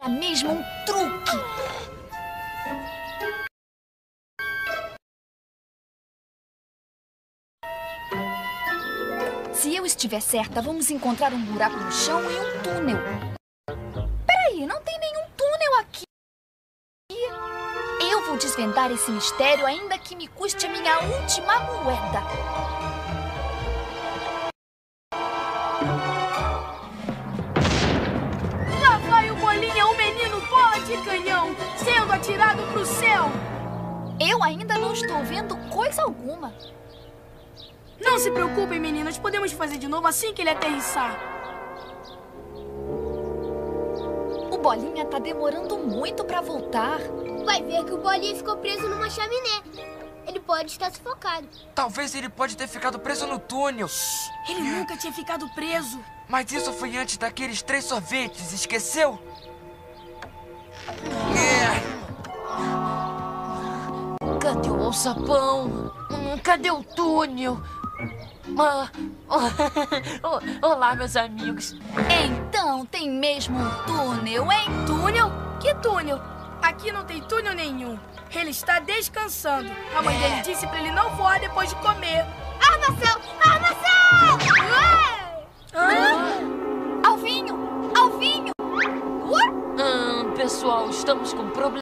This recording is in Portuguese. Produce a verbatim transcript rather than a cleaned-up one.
É mesmo um truque. Se eu estiver certa, vamos encontrar um buraco no chão e um túnel. Peraí, não tem nenhum túnel aqui. Eu vou desvendar esse mistério, ainda que me custe a minha última moeda. Lá vai o Bolinha, um menino bola de canhão, sendo atirado pro céu. Eu ainda não estou vendo coisa alguma. Não se preocupem, meninas. Podemos fazer de novo assim que ele aterrissar. O Bolinha tá demorando muito pra voltar. Vai ver que o Bolinha ficou preso numa chaminé. Ele pode estar sufocado. Talvez ele pode ter ficado preso no túnel. Ele nunca tinha ficado preso. Mas isso foi antes daqueles três sorvetes, esqueceu? Cadê o alçapão? Hum, Cadê o túnel? Ah, oh, olá, meus amigos. Então, tem mesmo um túnel, hein? Túnel? Que túnel? Aqui não tem túnel nenhum. Ele está descansando. A mãe dele disse pra ele não voar depois de comer. Armação! Armação! Alvinho! Alvinho! Ah, pessoal, estamos com problemas.